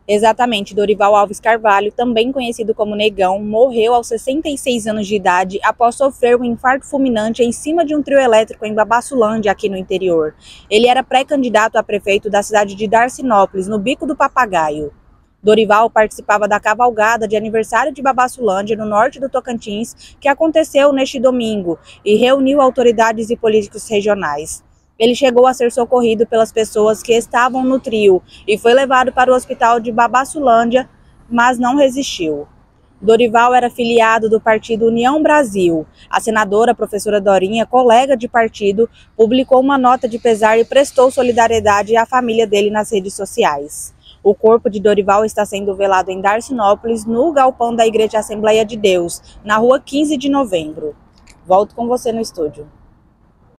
Exatamente, Dorival Alves Carvalho, também conhecido como Negão, morreu aos 66 anos de idade após sofrer um infarto fulminante em cima de um trio elétrico em Babassulândia, aqui no interior. Ele era pré-candidato a prefeito da cidade de Darcinópolis, no Bico do Papagaio. Dorival participava da cavalgada de aniversário de Babassulândia, no norte do Tocantins, que aconteceu neste domingo, e reuniu autoridades e políticos regionais. Ele chegou a ser socorrido pelas pessoas que estavam no trio e foi levado para o hospital de Babassulândia, mas não resistiu. Dorival era filiado do partido União Brasil. A senadora, professora Dorinha, colega de partido, publicou uma nota de pesar e prestou solidariedade à família dele nas redes sociais. O corpo de Dorival está sendo velado em Darcinópolis, no galpão da Igreja Assembleia de Deus, na rua 15 de novembro. Volto com você no estúdio.